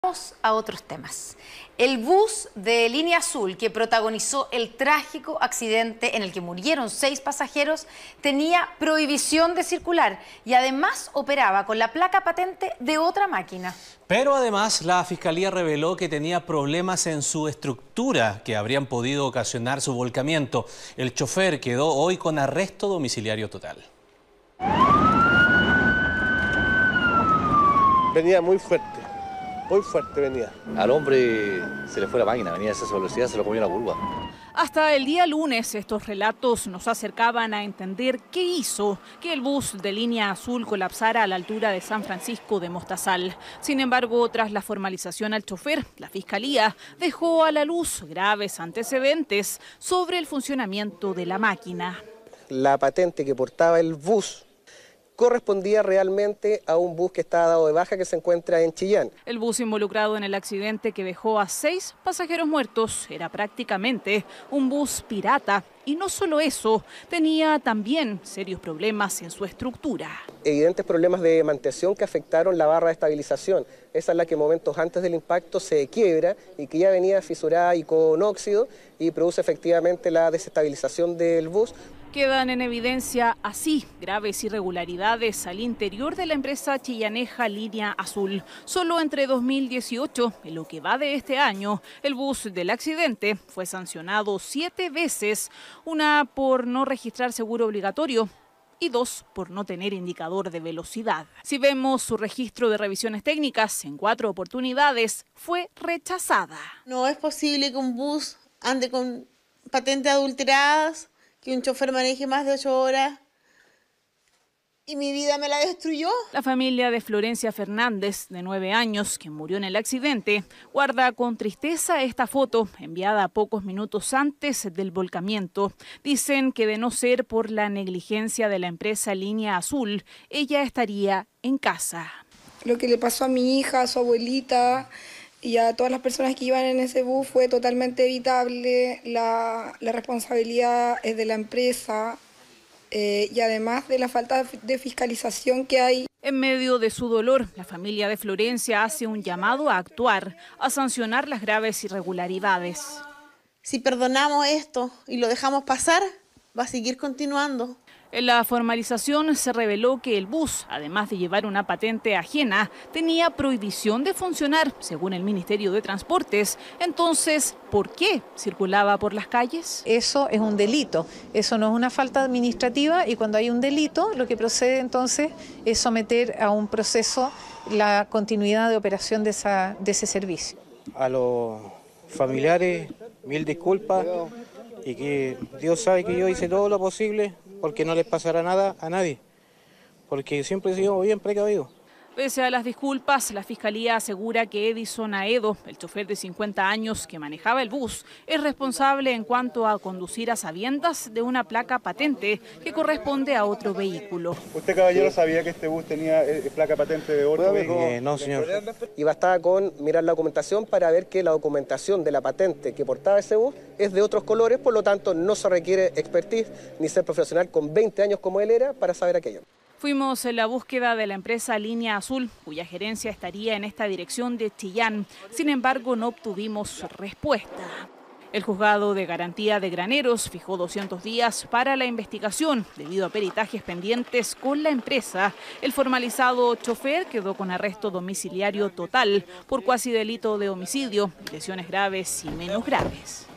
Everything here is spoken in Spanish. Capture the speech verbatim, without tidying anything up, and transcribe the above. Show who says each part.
Speaker 1: Vamos a otros temas. El bus de Línea Azul que protagonizó el trágico accidente en el que murieron seis pasajeros tenía prohibición de circular y además operaba con la placa patente de otra máquina.
Speaker 2: Pero además la Fiscalía reveló que tenía problemas en su estructura que habrían podido ocasionar su volcamiento. El chofer quedó hoy con arresto domiciliario total.
Speaker 3: Venía muy fuerte. Muy fuerte venía.
Speaker 4: Al hombre se le fue la máquina, venía a esa velocidad, se lo comió la curva.
Speaker 5: Hasta el día lunes estos relatos nos acercaban a entender qué hizo que el bus de Línea Azul colapsara a la altura de San Francisco de Mostazal. Sin embargo, tras la formalización al chofer, la Fiscalía dejó a la luz graves antecedentes sobre el funcionamiento de la máquina.
Speaker 3: La patente que portaba el bus correspondía realmente a un bus que estaba dado de baja que se encuentra en Chillán.
Speaker 5: El bus involucrado en el accidente que dejó a seis pasajeros muertos era prácticamente un bus pirata y no solo eso, tenía también serios problemas en su estructura.
Speaker 3: Evidentes problemas de mantención que afectaron la barra de estabilización. Esa es la que momentos antes del impacto se quiebra y que ya venía fisurada y con óxido y produce efectivamente la desestabilización del bus.
Speaker 5: Quedan en evidencia así graves irregularidades al interior de la empresa chillaneja Línea Azul. Solo entre dos mil dieciocho, en lo que va de este año, el bus del accidente fue sancionado siete veces, una por no registrar seguro obligatorio y dos por no tener indicador de velocidad. Si vemos su registro de revisiones técnicas, en cuatro oportunidades fue rechazada.
Speaker 6: No es posible que un bus ande con patentes adulteradas, que un chofer maneje más de ocho horas y mi vida me la destruyó.
Speaker 5: La familia de Florencia Fernández, de nueve años, que murió en el accidente, guarda con tristeza esta foto enviada pocos minutos antes del volcamiento. Dicen que de no ser por la negligencia de la empresa Línea Azul, ella estaría en casa.
Speaker 7: Lo que le pasó a mi hija, a su abuelita y a todas las personas que iban en ese bus fue totalmente evitable. La, la responsabilidad es de la empresa eh, y además de la falta de fiscalización que hay.
Speaker 5: En medio de su dolor, la familia de Florencia hace un llamado a actuar, a sancionar las graves irregularidades.
Speaker 6: Si perdonamos esto y lo dejamos pasar, va a seguir continuando.
Speaker 5: En la formalización se reveló que el bus, además de llevar una patente ajena, tenía prohibición de funcionar, según el Ministerio de Transportes. Entonces, ¿por qué circulaba por las calles?
Speaker 8: Eso es un delito, eso no es una falta administrativa y cuando hay un delito, lo que procede entonces es someter a un proceso la continuidad de operación de, esa, de ese servicio.
Speaker 9: A los familiares, mil disculpas y que Dios sabe que yo hice todo lo posible porque no les pasará nada a nadie, porque siempre he sido bien precavido.
Speaker 5: Pese a las disculpas, la Fiscalía asegura que Edison Aedo, el chofer de cincuenta años que manejaba el bus, es responsable en cuanto a conducir a sabiendas de una placa patente que corresponde a otro vehículo.
Speaker 10: ¿Usted, caballero, sabía que este bus tenía placa patente de otro vehículo?
Speaker 9: Eh, no, señor.
Speaker 3: Y bastaba con mirar la documentación para ver que la documentación de la patente que portaba ese bus es de otros colores, por lo tanto no se requiere expertise ni ser profesional con veinte años como él era para saber aquello.
Speaker 5: Fuimos en la búsqueda de la empresa Línea Azul, cuya gerencia estaría en esta dirección de Chillán. Sin embargo, no obtuvimos respuesta. El juzgado de garantía de Graneros fijó doscientos días para la investigación debido a peritajes pendientes con la empresa. El formalizado chofer quedó con arresto domiciliario total por cuasi delito de homicidio, lesiones graves y menos graves.